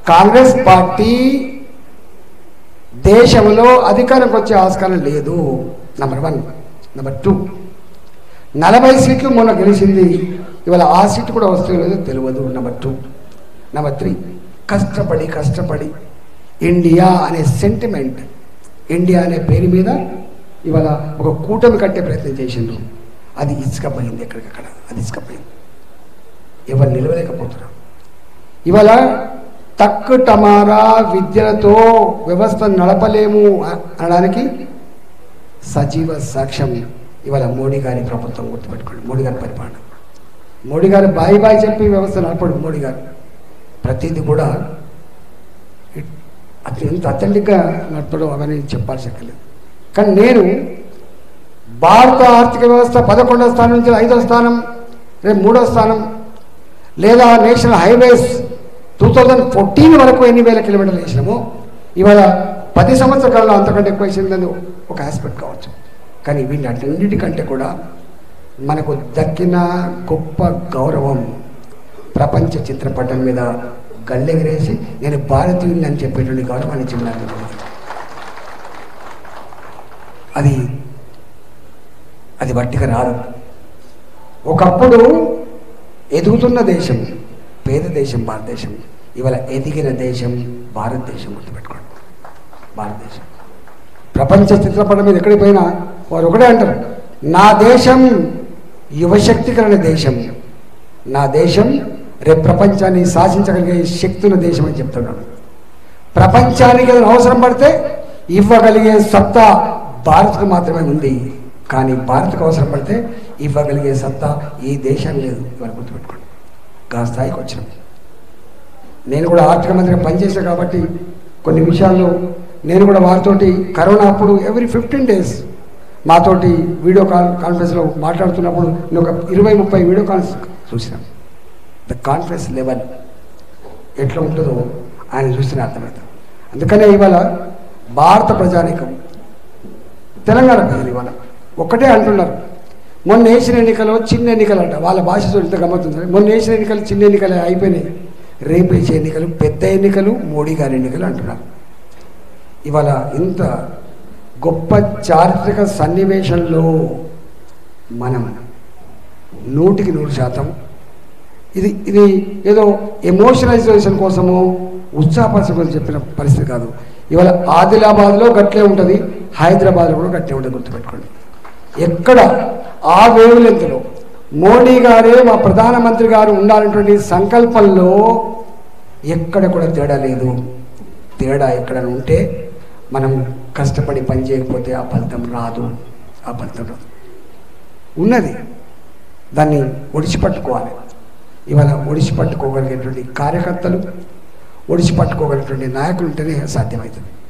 Congress party దేశంలో అధికారంకి వచ్చే ఆస్కారం లేదు. నంబర్ 1. నంబర్ 2, 40 సీట్లు మొన్న గెలిచింది, ఇవాళ ఆ సీటు కూడా వస్తుందో లేదో తెలియదు. నంబర్ 2. నంబర్ 3, కష్టపడి ఇండియా అనే సెంటిమెంట్, ఇండియా అనే పేరు మీద ఇవాళ ఒక కూటమి కట్టే ప్రయత్నం చేసిండ్రు. అది ఇసుకపోయింది, ఎక్కడికక్కడ అది ఇసుకపోయింది. ఎవరు నిలవలేకపోతున్నారు. ఇవాళ తక్కు టమారా విద్యలతో వ్యవస్థ నడపలేము అనడానికి సజీవ సాక్ష్యం ఇవాళ మోడీ గారి ప్రభుత్వం. గుర్తుపెట్టుకోండి, మోడీ గారి పరిపాలన. మోడీ గారు బాయ్ చెప్పి వ్యవస్థ నడపడు. మోడీ గారు ప్రతిదీ కూడా ఎంత అథెంటిక్గా నడపడం అవన్నీ చెప్పాల్సి ఎక్కలేదు. కానీ నేను భారత ఆర్థిక వ్యవస్థ 11వ స్థానం నుంచి 5వ స్థానం, రేపు 3వ స్థానం, లేదా నేషనల్ హైవేస్ 2014 వరకు ఎన్ని వేల కిలోమీటర్లు వేసినామో ఇవాళ 10 సంవత్సరాల కాలంలో అంతకంటే ఎక్కువ వేసిందని ఒక ఆస్పెక్ట్ కావచ్చు. కానీ వీటన్నిటికంటే కూడా మనకు దక్కిన గొప్ప గౌరవం ప్రపంచ చిత్రపటం మీద గల్లెగిరేసి నేను భారతీయుని అని చెప్పేటువంటి గౌరవాన్ని ఇచ్చింది. అది వట్టిగా రాదు. ఒకప్పుడు ఎదుగుతున్న దేశం, పేద దేశం భారతదేశం, ఇవాళ ఎదిగిన దేశం భారతదేశం. గుర్తుపెట్టుకోండి, భారతదేశం. ప్రపంచ చిత్రపటం మీద ఎక్కడికి పోయినా వారు ఒకటే అంటారు, నా దేశం యువశక్తికరణ దేశం, నా దేశం రేపు ప్రపంచాన్ని శాసించగలిగే శక్తి ఉన్న దేశం అని చెప్తున్నాడు. ప్రపంచానికి ఏదైనా అవసరం పడితే ఇవ్వగలిగే సత్తా భారత్కు మాత్రమే ఉంది. కానీ భారత్కు అవసరం పడితే ఇవ్వగలిగే సత్తా ఈ దేశం లేదు. ఇవాళ గుర్తుపెట్టుకోండి, ఆ స్థాయికి వచ్చినాం. నేను కూడా ఆర్థిక మంత్రిగా పనిచేసాను కాబట్టి కొన్ని విషయాల్లో నేను కూడా వారితోటి కరోనా అప్పుడు ఎవ్రీ 15 days మాతోటి వీడియో కాన్ఫరెన్స్లో మాట్లాడుతున్నప్పుడు నేను ఒక 20-30 వీడియో కాల్స్ చూసినాను. ద కాన్ఫరెన్స్ లెవెల్ ఎట్లా ఉంటుందో ఆయన చూస్తేనే అర్థమవుతుంది. అందుకనే ఇవాళ భారత ప్రజానీకం, తెలంగాణ ప్రజలు ఇవాళ ఒక్కటే అంటున్నారు, మొన్న వేసిన ఎన్నికలు చిన్న ఎన్నికలు అంట. వాళ్ళ భాషతో ఇంత గమ్మతుంది. మొన్న వేసిన ఎన్నికలు చిన్న ఎన్నికలు అయిపోయినాయి, రేపు వేసే ఎన్నికలు పెద్ద ఎన్నికలు, మోడీ గారి ఎన్నికలు అంటున్నారు. ఇవాళ ఇంత గొప్ప చారిత్రక సన్నివేశంలో మనం 100% ఇది ఏదో ఎమోషనలైజేషన్ కోసమో ఉత్సాహపరచడం కోసం చెప్పిన పరిస్థితి కాదు. ఇవాళ ఆదిలాబాద్లో గట్లే ఉంటుంది, హైదరాబాద్లో కూడా గట్లే ఉంటుంది. గుర్తుపెట్టుకోండి, ఎక్కడ ఆ వేవులెంతలో మోడీ గారే మా ప్రధానమంత్రి గారు ఉండాలనేటువంటి సంకల్పంలో ఎక్కడ కూడా తేడా లేదు. తేడా ఎక్కడైనా ఉంటే మనం కష్టపడి పని చేయకపోతే ఆ ఫలితం రాదు. ఉన్నది, దాన్ని ఒడిచిపట్టుకోవాలి. ఇవాళ ఒడిచిపట్టుకోగలిగేటువంటి కార్యకర్తలు, ఒడిచిపట్టుకోగలిగేటువంటి నాయకులు ఉంటేనే సాధ్యమవుతుంది.